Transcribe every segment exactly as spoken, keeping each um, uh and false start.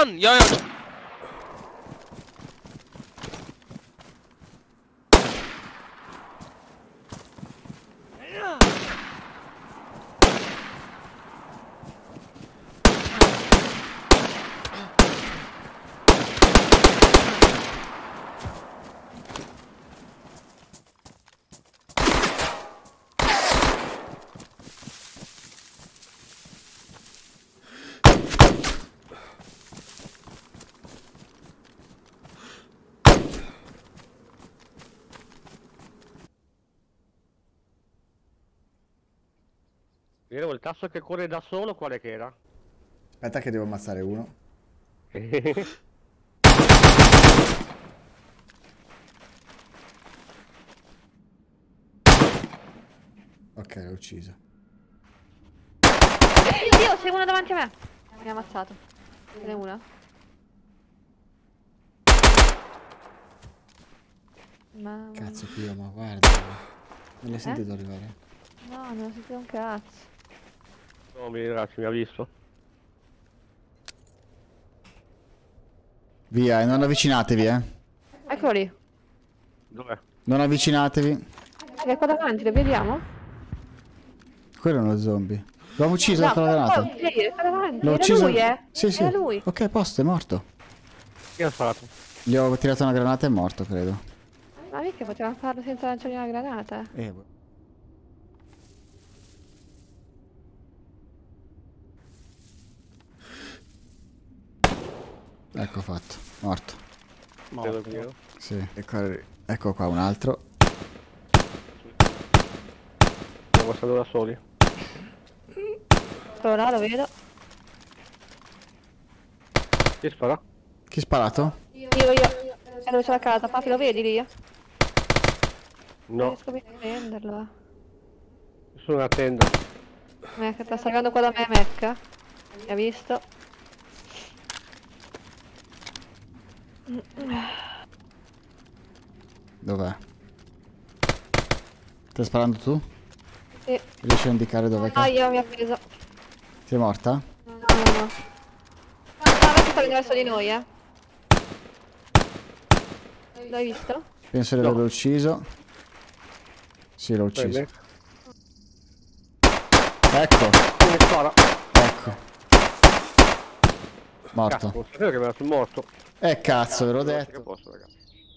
Jan! Ja, ja! Vedevo il tasso che corre da solo, quale che era? Aspetta che devo ammazzare uno. Ok, l'ho ucciso. Dio, c'è una davanti a me. Mi ha ammazzato. Ce n'è una. Ma... Cazzo Pio, ma guarda. Non l'hai sentito arrivare? No, non ho sentito un cazzo. No, mi ragazzi, mi ha visto. Via, e non avvicinatevi, eh. Eccolo lì. Dov'è? Non avvicinatevi. È qua davanti, lo vediamo? Quello è uno zombie. L'ho ucciso No, con la granata. oh, sì, è qua davanti. L'ho Era ucciso. lui, eh? Sì, sì. Era lui. Ok, posto, è morto. Chi ha sparato? Gli ho tirato una granata e è morto, credo. Ma mica potevamo farlo senza lanciare una granata? Eh, boh. Ecco fatto, morto. Morto. Sì, ecco, ecco qua un altro. Siamo stati da soli. Sto là, lo vedo. Chi spara? Chi ha sparato? Io, io. È dove c'è la casa, Papi, lo vedi lì? Non No, riesco a prenderlo. sono una tenda. Ecco, sta salendo qua da me, Mecca. Mi ha visto. Dov'è? Stai sparando tu? Sì. Riesci a indicare dov'è che... Ah, io mi ha preso. Sei morta? No, no, no. Stava tutto verso di noi, eh. L'hai visto? Penso di No. averlo ucciso. Sì, l'ho ucciso. Prende. Ecco, Mi spara. ecco. Morto. Cazzo, non sapevo che mi era sul morto. Eh cazzo, ve l'ho Che detto. posso, ragazzi.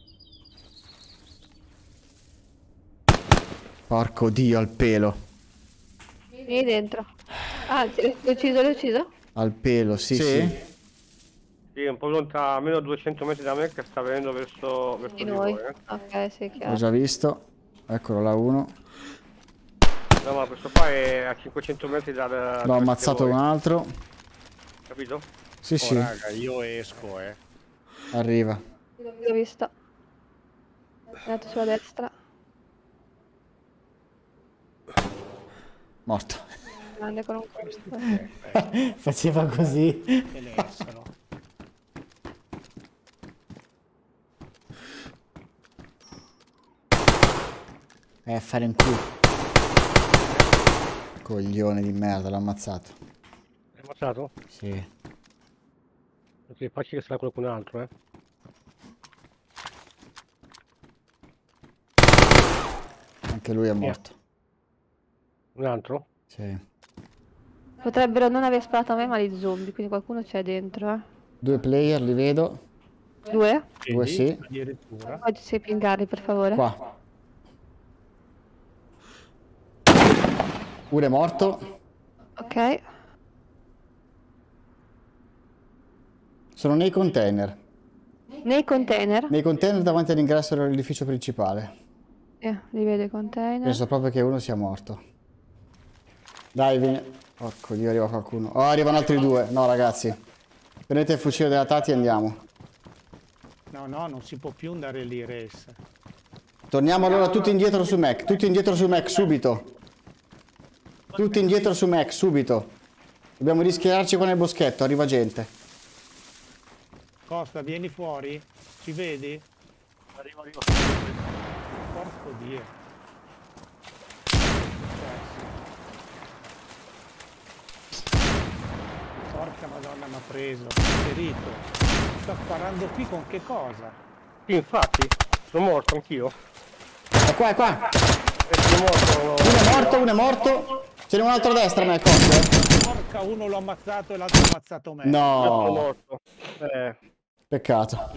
Porco dio al pelo. Vieni dentro. Ah, l'hai ucciso, l'hai ucciso? Al pelo, sì, sì. Sì, è un po' lontano, almeno duecento metri da me, che sta venendo verso, verso Di di noi. voi, eh. Ok, sì, L'ho chiaro. già visto. Eccolo là uno. No, ma questo qua è a cinquecento metri da... da L'ho ammazzato un altro. Capito? Sì, Oh, sì. raga, io esco, eh. Arriva. L'ho visto. È andato sulla destra. Morto. Grande con un colpo. Faceva così. Telessero. Eh, fare in culo. Coglione di merda, l'ho ammazzato. Hai ammazzato? Sì. Perché è facile che sarà qualcun altro, eh. Anche lui è morto. Un altro? Sì. Potrebbero non aver sparato a me, ma gli zombie, quindi qualcuno c'è dentro, eh. Due player, li vedo. Due? Due sì. Addirittura. Poi ci sei pingarli, per favore. Qua. Uno è morto. Ok. Sono nei container. Nei container. Nei container davanti all'ingresso dell'edificio principale. Eh, li vedo i container. Penso proprio che uno sia morto. Dai, vieni. Porco Dio, arriva qualcuno. Oh, arrivano altri due. No, ragazzi. Prendete il fucile della Tati e andiamo. No, no, non si può più andare lì, res. Torniamo allora tutti indietro su Mac. Tutti indietro su Mac, subito. Tutti indietro su Mac, subito. Dobbiamo rischierarci qua nel boschetto. Arriva gente. Costa, vieni fuori. Ci vedi? Arrivo, arrivo. Porco Dio. Porca madonna, mi ha preso, ferito. Sta sparando qui con che cosa? Sì, infatti, sono morto anch'io. È qua, è qua. E sono morto. Uno è morto, uno è morto. Ce n'è un altro a destra, me, occhio, eh. Porca, uno l'ho ammazzato e l'altro ha ammazzato me. Io sono No, morto. Eh. peccato.